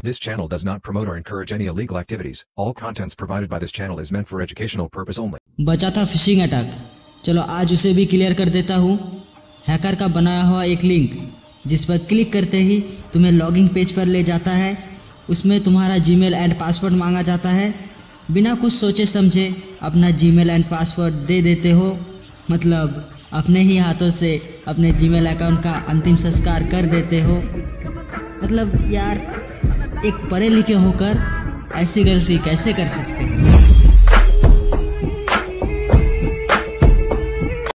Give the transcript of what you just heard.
This channel does not promote or encourage any illegal activities. All contents provided by this channel is meant for educational purpose only. बचा था phishing attack. चलो आज उसे भी clear कर देता हूँ। हैकर का बनाया हुआ एक लिंक जिस पर क्लिक करते ही तुम्हें लॉगिंग पेज पर ले जाता है। उसमें तुम्हारा जीमेल एंड पासवर्ड मांगा जाता है। बिना कुछ सोचे समझे अपना जीमेल एंड पासवर्ड दे देते हो, मतलब अपने ही हाथों से अपने जीमेल अकाउंट का अंतिम संस्कार कर देते हो। मतलब यार, एक पढ़े लिखे होकर ऐसी गलती कैसे कर सकते हो।